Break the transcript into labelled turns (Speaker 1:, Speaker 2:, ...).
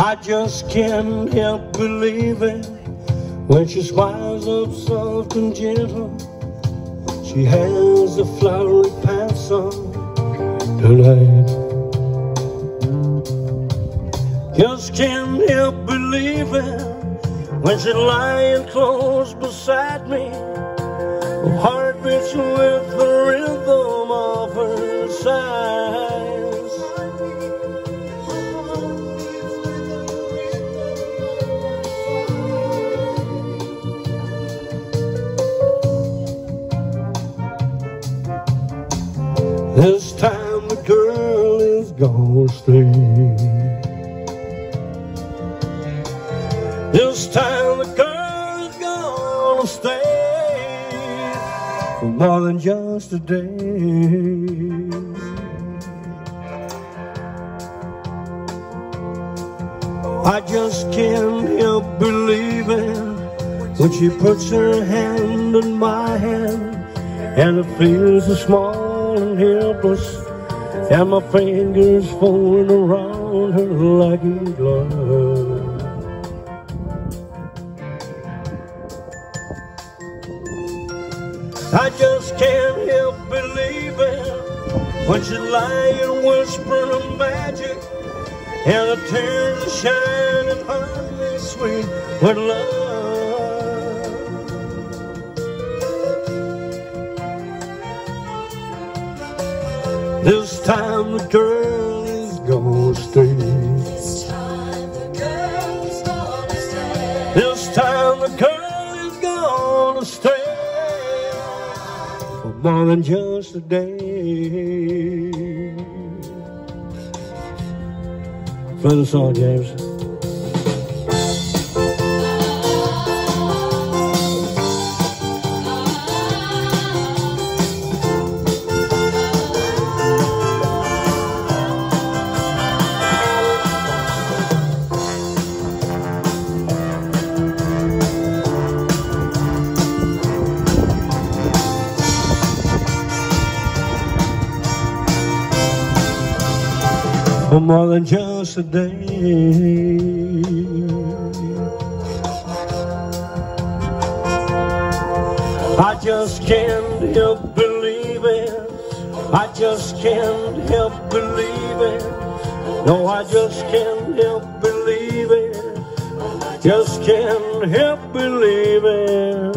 Speaker 1: I just can't help believing when she smiles up soft and gentle. She has a flowery pants on tonight. Just can't help believing when she's lying close beside me. Her heart beats with the rhythm of her sighs. This time the girl is gonna stay. This time the girl is gonna stay for more than just a day. I just can't help believing when she puts her hand in my hand, and it feels so small and helpless, and my fingers folding around her like a glove. I just can't help believing when she's lying whispering magic, and the tears shine and honey sweet with love. This time the girl is gonna stay.
Speaker 2: This time the girl is gonna stay.
Speaker 1: This time the girl is gonna stay for more than just a day. Play the song, James. For more than just a day. I just can't help believing. I just can't help believing. No, I just can't help believing. Just can't help believing.